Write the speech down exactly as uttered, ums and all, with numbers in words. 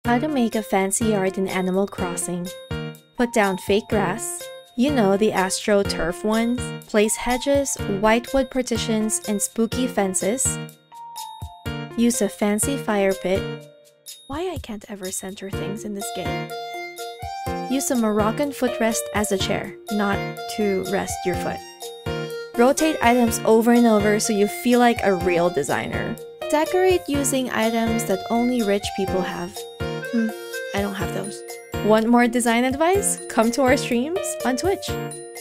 How to make a fancy yard in Animal Crossing. Put down fake grass, you know, the AstroTurf ones. Place hedges, whitewood partitions, and spooky fences. Use a fancy fire pit. Why I can't ever center things in this game. Use a Moroccan footrest as a chair, not to rest your foot. Rotate items over and over so you feel like a real designer. Decorate using items that only rich people have. Hmm, I don't have those. Want more design advice? Come to our streams on Twitch.